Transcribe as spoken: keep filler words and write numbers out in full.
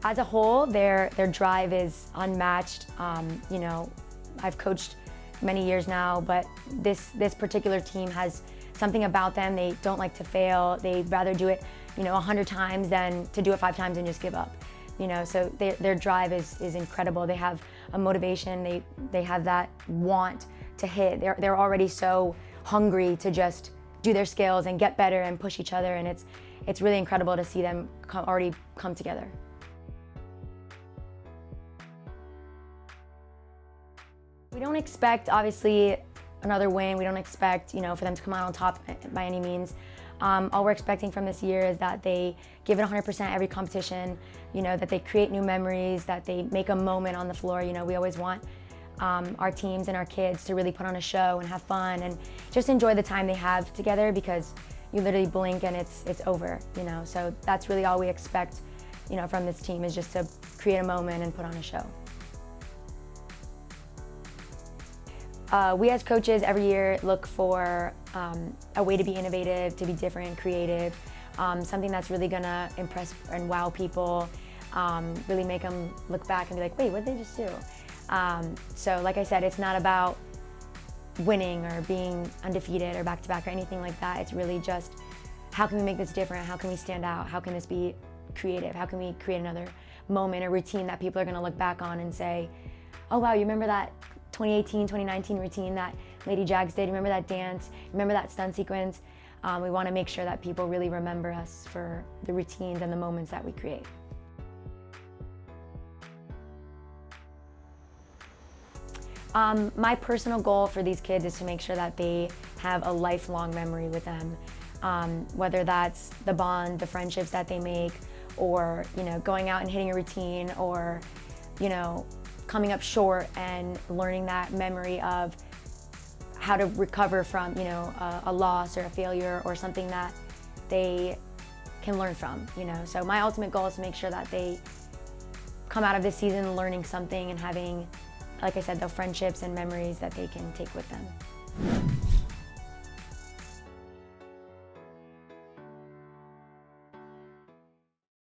As a whole, their, their drive is unmatched. Um, you know, I've coached many years now, but this, this particular team has something about them. They don't like to fail. They'd rather do it, you know, a hundred times than to do it five times and just give up. You know, so they, their drive is, is incredible. They have a motivation. They, they have that want to hit. They're, they're already so hungry to just do their skills and get better and push each other, and it's, it's really incredible to see them come, already come together. We don't expect, obviously, another win. We don't expect, you know, for them to come out on top by any means. Um, all we're expecting from this year is that they give it one hundred percent every competition, you know, that they create new memories, that they make a moment on the floor. You know, we always want um, our teams and our kids to really put on a show and have fun and just enjoy the time they have together, because you literally blink and it's, it's over, you know. So that's really all we expect, you know, from this team, is just to create a moment and put on a show. Uh, we as coaches every year look for um, a way to be innovative, to be different, creative, um, something that's really gonna impress and wow people, um, really make them look back and be like, wait, what did they just do? Um, so like I said, it's not about winning or being undefeated or back-to-back or anything like that. It's really just, how can we make this different? How can we stand out? How can this be creative? How can we create another moment, a routine that people are gonna look back on and say, oh wow, you remember that twenty eighteen, twenty nineteen routine that Lady Jags did? Remember that dance? Remember that stunt sequence? Um, we want to make sure that people really remember us for the routines and the moments that we create. Um, my personal goal for these kids is to make sure that they have a lifelong memory with them, um, whether that's the bond, the friendships that they make, or, you know, going out and hitting a routine, or, you know, coming up short and learning that memory of how to recover from, you know, a, a loss or a failure or something that they can learn from, you know. So my ultimate goal is to make sure that they come out of this season learning something and having, like I said, the friendships and memories that they can take with them.